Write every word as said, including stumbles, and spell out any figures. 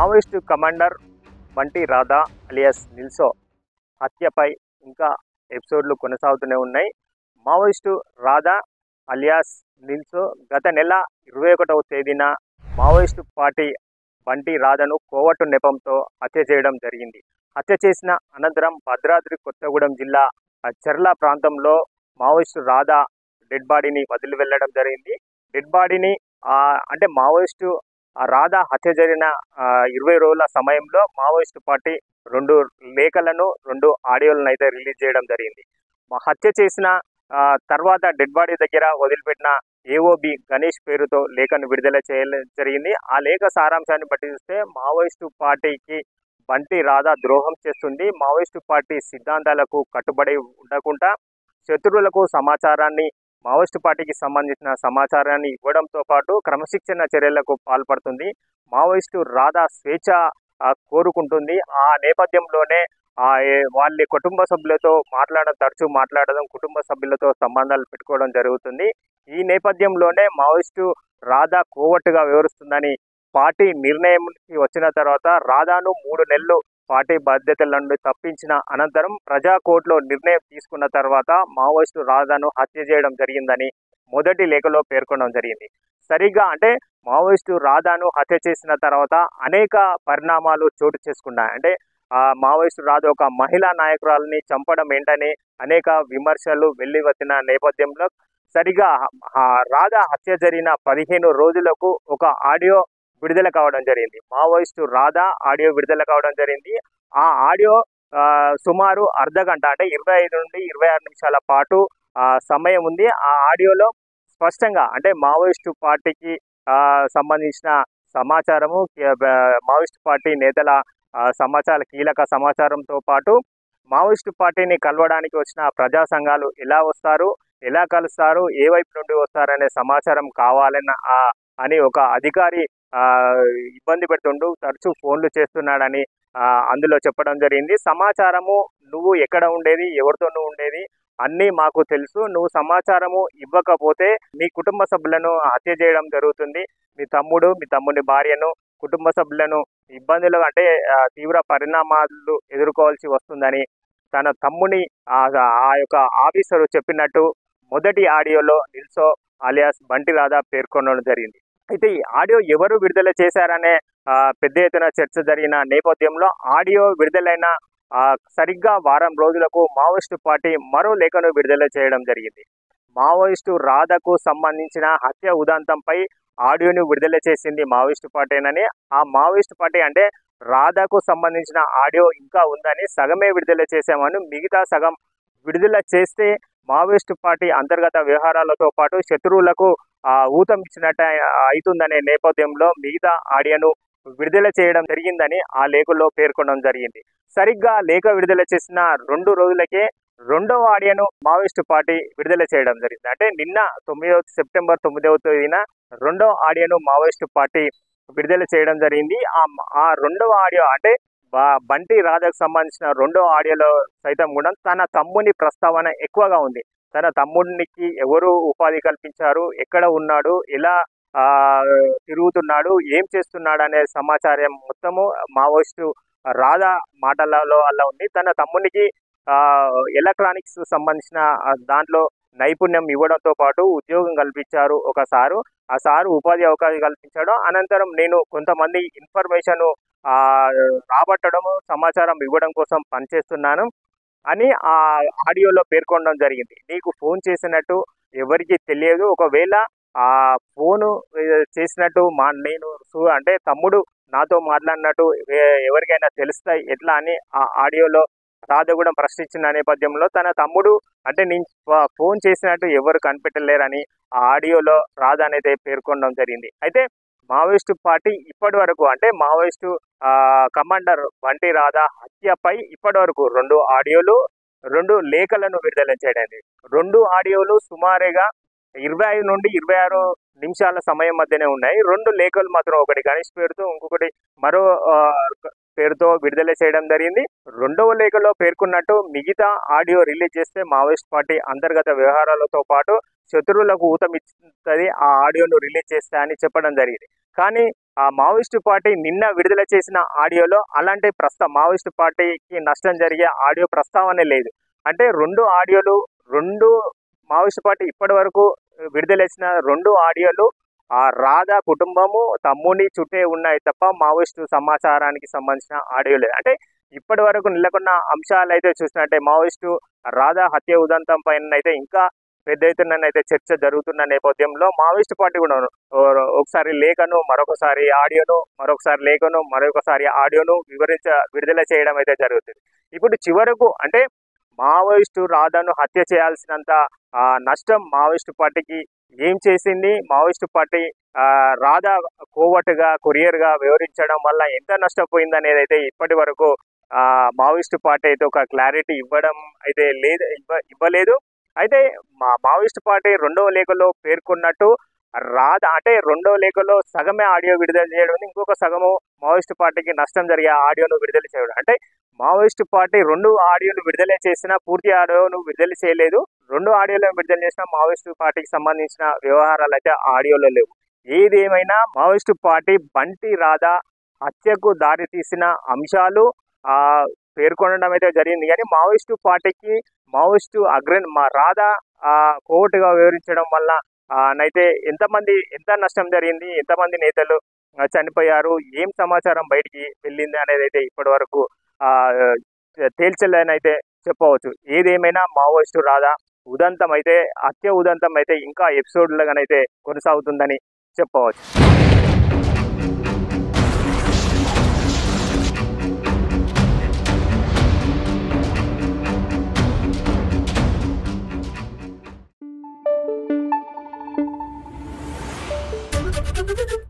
Maoist commander Bunty Radha alias నిల్సో హత్యపై ఇంకా ఎపిసోడ్లు కొనసాగుతూనే ఉన్నాయి. మావోయిస్టు రాధా అలియాస్ నిల్సో గత నెల ఇరవై ఒకటవ తేదీన మావోయిస్టు పార్టీ బంటి రాధను కోవట్టు నెపంతో హత్య చేయడం జరిగింది. హత్య చేసిన అనంతరం భద్రాద్రి కొత్తగూడెం జిల్లా చర్ల ప్రాంతంలో మావోయిస్టు రాధా డెడ్ బాడీని వదిలి వెళ్ళడం జరిగింది. డెడ్ బాడీని అంటే మావోయిస్టు రాధా హత్య జరిగిన ఇరవై రోజుల సమయంలో మావోయిస్టు పార్టీ రెండు లేఖలను రెండు ఆడియోలను అయితే రిలీజ్ చేయడం జరిగింది. హత్య చేసిన తర్వాత డెడ్ బాడీ దగ్గర వదిలిపెట్టిన ఏఓబి గణేష్ పేరుతో లేఖను విడుదల చేయడం జరిగింది. ఆ లేఖ సారాంశాన్ని బట్టి చూస్తే మావోయిస్టు పార్టీకి బంటి రాధా ద్రోహం చేస్తుంది, మావోయిస్టు పార్టీ సిద్ధాంతాలకు కట్టుబడి ఉండకుండా శత్రువులకు సమాచారాన్ని మావోయిస్టు పార్టీకి సంబంధించిన సమాచారాన్ని ఇవ్వడంతో పాటు క్రమశిక్షణ చర్యలకు పాల్పడుతుంది. మావోయిస్టు రాధా స్వేచ్ఛ కోరుకుంటుంది. ఆ నేపథ్యంలోనే వాళ్ళ కుటుంబ సభ్యులతో మాట్లాడడం తరచూ మాట్లాడడం కుటుంబ సభ్యులతో సంబంధాలు పెట్టుకోవడం జరుగుతుంది. ఈ నేపథ్యంలోనే మావోయిస్టు రాధా కోవట్టుగా వివరిస్తుందని పార్టీ నిర్ణయంకి వచ్చిన తర్వాత రాధాను మూడు నెలలు పార్టీ బాధ్యతల నుండి తప్పించిన అనంతరం ప్రజా కోర్టులో నిర్ణయం తీసుకున్న తర్వాత మావోయిస్టు రాధాను హత్య చేయడం జరిగిందని మొదటి లేఖలో పేర్కొనడం జరిగింది. సరిగ్గా అంటే మావోయిస్టు రాధాను హత్య చేసిన తర్వాత అనేక పరిణామాలు చోటు చేసుకున్నాయి. అంటే ఆ మావోయిస్టు రాధా ఒక మహిళా నాయకురాలని చంపడం ఏంటని అనేక విమర్శలు వెళ్ళి వచ్చిన నేపథ్యంలో సరిగా రాధా హత్య జరిగిన పదిహేను రోజులకు ఒక ఆడియో విడుదల కావడం జరిగింది. మావోయిస్టు రాధా ఆడియో విడుదల కావడం జరిగింది. ఆ ఆడియో సుమారు అర్ధ గంట అంటే ఇరవై ఐదు నుండి ఇరవై ఆరు నిమిషాల పాటు సమయం ఉంది. ఆ ఆడియోలో స్పష్టంగా అంటే మావోయిస్టు పార్టీకి సంబంధించిన సమాచారము, మావోయిస్టు పార్టీ నేతల సమాచార కీలక సమాచారంతో పాటు మావోయిస్టు పార్టీని కలవడానికి వచ్చిన ప్రజా సంఘాలు ఎలా వస్తారు, ఎలా కలుస్తారు, ఏ వైపు నుండి వస్తారనే సమాచారం కావాలన్న అని ఒక అధికారి ఇబ్బంది పెడుతుండు, తరచూ ఫోన్లు చేస్తున్నాడని అందులో చెప్పడం జరిగింది. సమాచారము నువ్వు ఎక్కడ ఉండేది, ఎవరితో నువ్వు ఉండేది అన్నీ మాకు తెలుసు, నువ్వు సమాచారము ఇవ్వకపోతే మీ కుటుంబ సభ్యులను హత్య చేయడం జరుగుతుంది, మీ తమ్ముడు మీ తమ్ముని భార్యను కుటుంబ సభ్యులను ఇబ్బందులు అంటే తీవ్ర పరిణామాలు ఎదుర్కోవాల్సి వస్తుందని తన తమ్ముని ఆ యొక్క ఆఫీసరు చెప్పినట్టు మొదటి ఆడియోలో నిల్సో అలియాస్ బంటి రాధా పేర్కొనడం జరిగింది. అయితే ఈ ఆడియో ఎవరు విడుదల చేశారనే పెద్ద ఎత్తున చర్చ జరిగిన నేపథ్యంలో ఆడియో విడుదలైన సరిగ్గా వారం రోజులకు మావోయిస్టు పార్టీ మరో లేఖను విడుదల చేయడం జరిగింది. మావోయిస్టు రాధకు సంబంధించిన హత్య ఉదంతంపై ఆడియోను విడుదల చేసింది మావోయిస్టు పార్టీనని, ఆ మావోయిస్టు పార్టీ అంటే రాధకు సంబంధించిన ఆడియో ఇంకా ఉందని సగమే విడుదల చేశామని, మిగతా సగం విడుదల చేస్తే మావోయిస్టు పార్టీ అంతర్గత వ్యవహారాలతో పాటు శత్రువులకు ఊతం ఇచ్చినట్టు అవుతుందనే నేపథ్యంలో మిగతా ఆడియోను విడుదల చేయడం జరిగిందని ఆ లేఖలో పేర్కొనడం జరిగింది. సరిగ్గా లేఖ విడుదల చేసిన రెండు రోజులకే రెండవ ఆడియోను మావోయిస్టు పార్టీ విడుదల చేయడం జరిగింది. అంటే నిన్న తొమ్మిదవ సెప్టెంబర్ తొమ్మిదవ తేదీన రెండవ ఆడియోను మావోయిస్టు పార్టీ విడుదల చేయడం జరిగింది. ఆ ఆ రెండవ ఆడియో అంటే బంటి రాధాకు సంబంధించిన రెండో ఆడియోలో సైతం కూడా తన తమ్ముని ప్రస్తావన ఎక్కువగా ఉంది. తన తమ్ముడికి ఎవరు ఉపాధి కల్పించారు, ఎక్కడ ఉన్నాడు, ఎలా తిరుగుతున్నాడు, ఏం చేస్తున్నాడు అనే సమాచారం మొత్తము మావోయిస్టు రాధా మాటలలో అలా ఉంది. తన తమ్మునికి ఎలక్ట్రానిక్స్ సంబంధించిన దాంట్లో నైపుణ్యం ఇవ్వడంతో పాటు ఉద్యోగం కల్పించారు ఒక సారు, ఆ సారు ఉపాధి అవకాశం కల్పించాడు. అనంతరం నేను కొంతమంది ఇన్ఫర్మేషన్ రాబట్టడము సమాచారం ఇవ్వడం కోసం పనిచేస్తున్నాను అని ఆ ఆడియోలో పేర్కొనడం జరిగింది. నీకు ఫోన్ చేసినట్టు ఎవరికి తెలియదు, ఒకవేళ ఆ ఫోను చేసినట్టు మా నేను అంటే తమ్ముడు నాతో మాట్లాడినట్టు ఎవరికైనా తెలుస్తాయి ఎట్లా అని ఆ ఆడియోలో రాధ కూడా ప్రశ్నించిన నేపథ్యంలో తన తమ్ముడు అంటే నేను ఫోన్ చేసినట్టు ఎవరు కనిపెట్టలేరని ఆ ఆడియోలో రాధ అనేది పేర్కొనడం జరిగింది. అయితే మావోయిస్టు పార్టీ ఇప్పటి వరకు అంటే మావోయిస్టు కమాండర్ బంటి రాధా హత్యపై ఇప్పటి వరకు రెండు ఆడియోలు రెండు లేఖలను విడుదల చేయడం. రెండు ఆడియోలు సుమారుగా ఇరవై ఐదు నుండి ఇరవై ఆరు నిమిషాల సమయం మధ్యనే ఉన్నాయి. రెండు లేఖలు మాత్రం ఒకటి గణేష్ పేరుతో ఇంకొకటి మరో పేరుతో విడుదల చేయడం జరిగింది. రెండవ లేఖలో పేర్కొన్నట్టు మిగతా ఆడియో రిలీజ్ చేస్తే మావోయిస్ట్ పార్టీ అంతర్గత వ్యవహారాలతో పాటు శత్రువులకు ఊతమిస్తుంది ఆ ఆడియోను రిలీజ్ చేస్తా అని చెప్పడం జరిగింది. కానీ ఆ మావోయిస్టు పార్టీ నిన్న విడుదల చేసిన ఆడియోలో అలాంటి ప్రస్తా మావోయిస్టు పార్టీకి నష్టం జరిగే ఆడియో ప్రస్తావన లేదు. అంటే రెండు ఆడియోలు రెండు మావోయిస్టు పార్టీ ఇప్పటి వరకు విడుదల చేసిన రెండు ఆడియోలు ఆ రాధా కుటుంబము తమ్ముని చుట్టే ఉన్నాయి తప్ప మావోయిస్టు సమాచారానికి సంబంధించిన ఆడియో లేదు. అంటే ఇప్పటి వరకు నెలకొన్న అంశాలు అయితే చూసినట్టే మావోయిస్టు రాధా హత్య ఉదంతం పైన అయితే ఇంకా పెద్ద ఎత్తున అయితే చర్చ జరుగుతున్న నేపథ్యంలో మావోయిస్టు పార్టీ కూడా ఒకసారి లేఖను, మరొకసారి ఆడియోను, మరొకసారి లేఖను, మరొకసారి ఆడియోను వివరించ విడుదల చేయడం అయితే జరుగుతుంది. ఇప్పుడు చివరకు అంటే మావోయిస్టు రాధాను హత్య చేయాల్సినంత నష్టం మావోయిస్టు పార్టీకి ఏం చేసింది, మావోయిస్టు పార్టీ రాధా కోవటుగా కొరియర్గా వివరించడం వల్ల ఎంత నష్టపోయింది అనేది అయితే ఇప్పటి వరకు మావోయిస్టు పార్టీ అయితే ఒక క్లారిటీ ఇవ్వడం అయితే లేదు ఇవ్వ ఇవ్వలేదు అయితే మా మావోయిస్టు పార్టీ రెండవ లేఖలో పేర్కొన్నట్టు రాధా అంటే రెండవ లేఖలో సగమే ఆడియో విడుదల చేయడం, ఇంకొక సగము మావోయిస్టు పార్టీకి నష్టం జరిగే ఆడియోను విడుదల చేయడం. అంటే మావోయిస్టు పార్టీ రెండు ఆడియోలు విడుదల చేసినా పూర్తి ఆడియోను విడుదల చేయలేదు. రెండు ఆడియోలను విడుదల చేసిన మావోయిస్టు పార్టీకి సంబంధించిన వ్యవహారాలు అయితే ఆడియోలో లేవు. ఏదేమైనా మావోయిస్టు పార్టీ బంటి రాధా హత్యకు దారి తీసిన అంశాలు ఆ పేర్కొనడం అయితే జరిగింది. కానీ మావోయిస్టు పార్టీకి మావోయిస్టు అగ్రని మా రాధా ఆ కోర్టుగా వివరించడం వల్ల నైతే ఎంతమంది ఎంత నష్టం జరిగింది, ఎంతమంది నేతలు చనిపోయారు, ఏం సమాచారం బయటికి వెళ్ళింది అనేది అయితే ఇప్పటి వరకు ఆ తేల్చలేని అయితే చెప్పవచ్చు. ఏదేమైనా మావోయిస్టు రాధా ఉదంతం అయితే హత్య ఉదంతం అయితే ఇంకా ఎపిసోడ్లుగానైతే కొనసాగుతుందని చెప్పవచ్చు. Thank you.